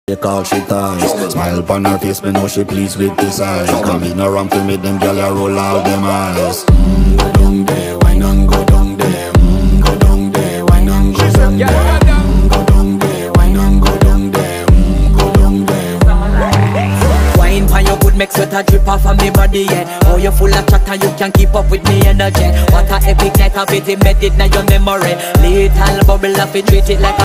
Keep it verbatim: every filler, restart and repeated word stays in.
She call she ties. Smile upon her face, me know she pleased with this eyes. Come in around to make them gyal a roll out them eyes. Mm, go down there, wine and go down there. Mm, go down there, wine and go down there. Mm, go down there, wine and go down there. Mm, go down there. Wine pan your good make sweat a drip off of me body, yeah. Oh, you full of chat and you can keep up with me energy. What a epic night of it, embedded in your memory. Little bubble of it, treat it like a